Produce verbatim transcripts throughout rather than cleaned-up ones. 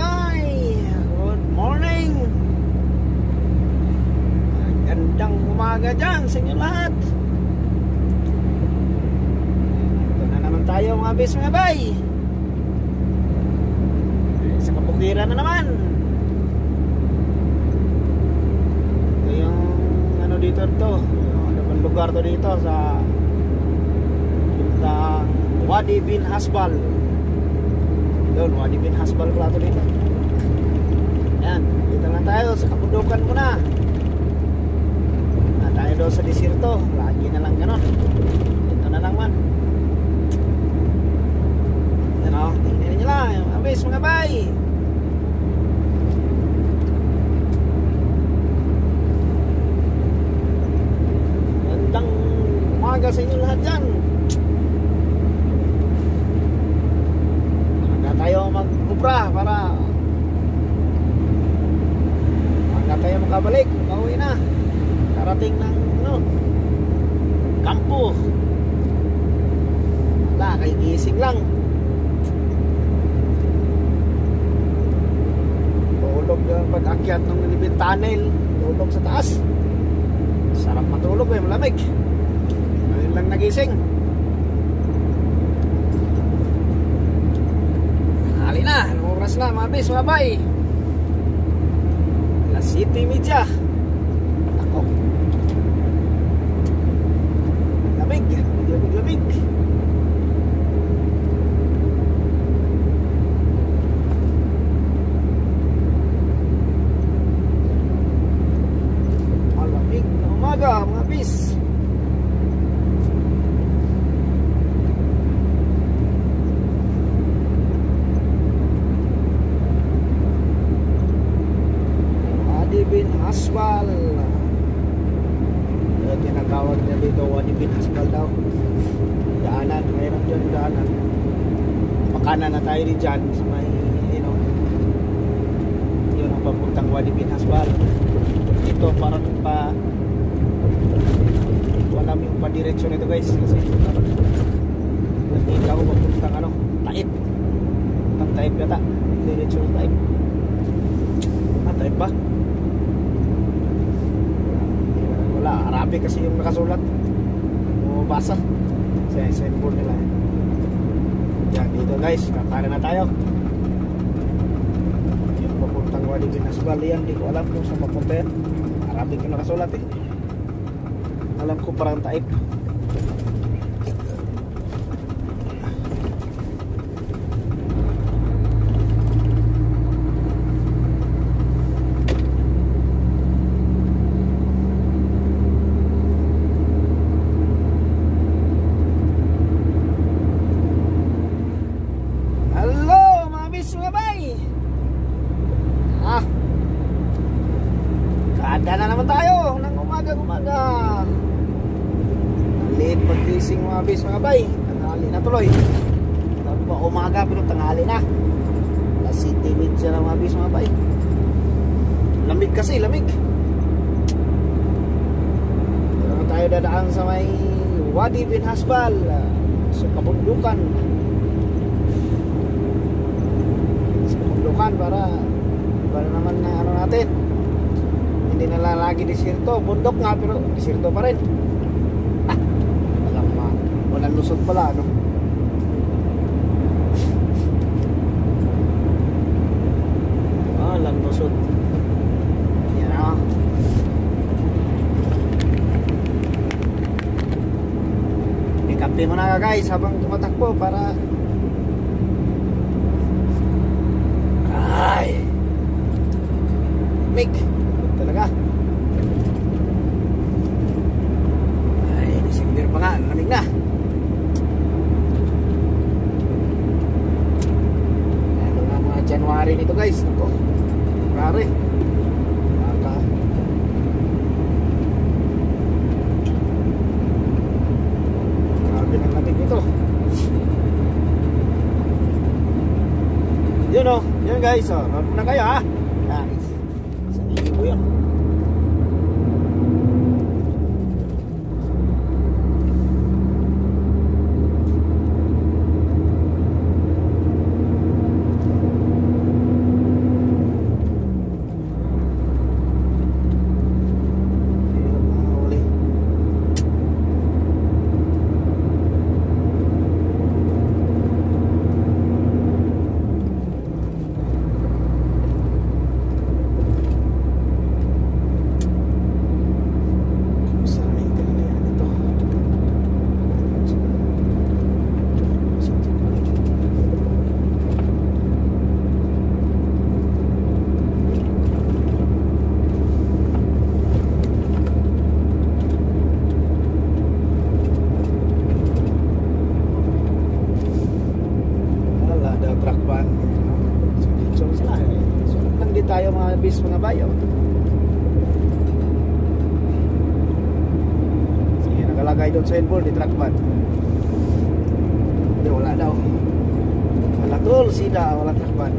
bay. Good morning. Gandang umaga dyan sa inyo lahat. Ito na naman tayo mga bis mga bay. Sa kabukiran na naman. Ito yung ano dito to. Ano bang lugar to dito sa sa Wadi bin Hasbal. Doon, Wadi bin Hasbal pala to dito. Ayan, dito lang tayo sa kabundukan muna. Na tayo doon sa desierto. Lagi na lang ganon. Dito na lang man. Ayan o, tingnan nyo lang yung abis mga bay. Gandang umaga sa inyo lahat dyan. Tayo mag-ubra para hanggang tayo makabalik, makauwi na, karating ng ano, kampo. Wala, kay gising lang. Tulog yung pag-akyat ng Nilibin Tunnel. Tulog sa taas. Sarap matulog eh, malamig. Ngayon lang nagising. Hali na, anong oras na mga bis, mga bay? Alas City Media. Ako lamig, lamig, lamig. Malamig na umaga mga bis. Bin Hasbal. Yung tinatawag niya dito, Wadi bin Hasbal daw. Daanan, mayroon dyan daanan. Makanan na tayo di dyan sa may, you know, yun ang papuntang Wadi bin Hasbal. Ito parang pa wala yung pa-diretsyon nito guys, kasi nakita ko papuntang ano, Taib. Papuntang Taib yata, diretsyon Taib. Ah, Taib ba? Wala, Arabic kasi yung nakasulat. O basa sa signboard nila. Yan, dito guys, kakanan na tayo. Yung papuntang Wadi bin Hasbal yan, di ko alam kung saan papunta yan. Arabic yung nakasulat eh. Alam ko parang Taib. Kada na naman tayo ng umaga-umaga. Late pag-gising mga bis mga bay. Tanghali na tuloy. Tapos pa umaga pero tanghali na. Alas City Media na mga bis mga bay. Lamig kasi, lamig. Pero tayo dadaan sa may Wadi bin Hasbal, sa kabundukan. Sa kabundukan para para naman na ano natin. Hindi na lagi desierto, bundok nga pero desierto pa rin. Ah, walang, uh, walang lusot pala ano. Ah, walang lusot. Yan ah. Ikapi mo na guys habang tumatakbo para ay Mick talaga. Ay, December pa nga, lamig na. Ano nga mga January nito guys. Ako, February. Baka grabe ng lamig nito. Yun o, yun guys, o, road na kayo ha. Nice. Sa libo yun. din tayo mga bis mga bayo. Sige, nakalagay doon sa inboard di trackpad. Hindi, wala daw. Wala tol, sida, wala trackpad.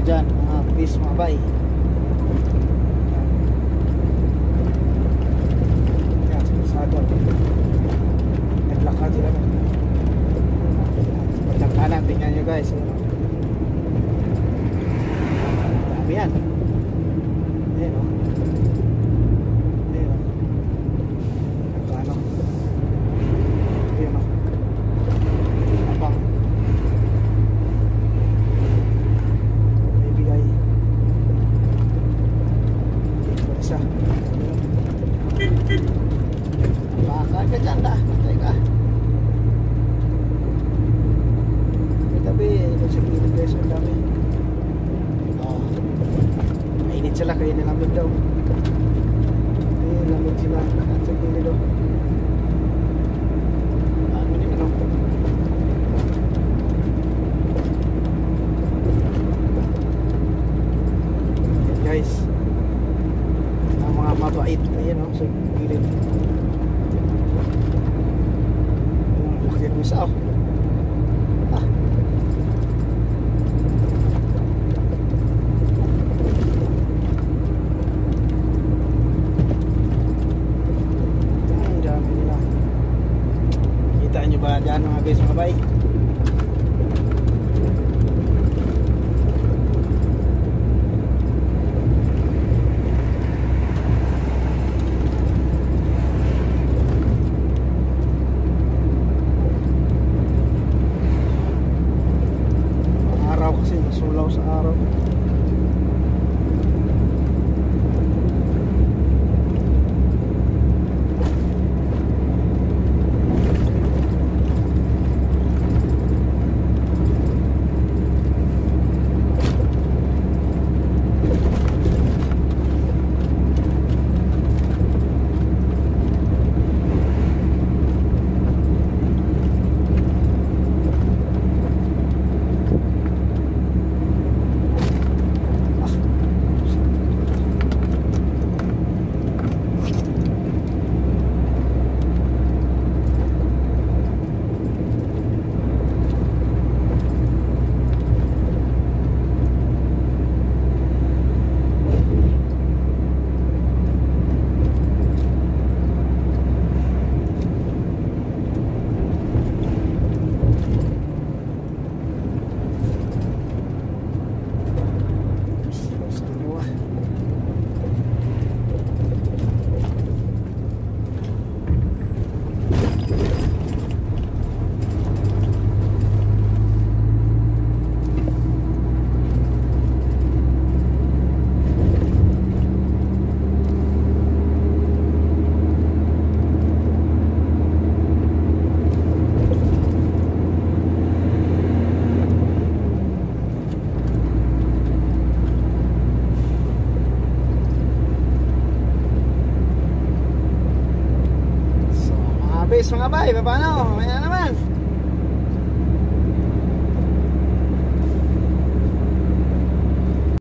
dyan, mga bis, mga bay. Yan, sado. Naglakad sila. Paglang kanan, tingnan nyo guys. Dami yan. Ayan o. Ayan o. Nagkano. Ayan o. Abang. May bigay. Ito isa. Baka ka dyan da. Patay ka. May tabi. Ito sa gilid guys. Ang dami. Oh. Mainit sila kaya nilamig daw. Eh, lamig sila. At sa gilid daw. Ano nyo no? Ayan guys. Ang mga mabait. Ayan o. Sa gilid. Ang laki mo isa o. Ah. Ang dami nila. Kita nyo ba dyan mga guys mga bay? Araw kasi masulaw sa araw. Mga bay, paano? Mamaya naman.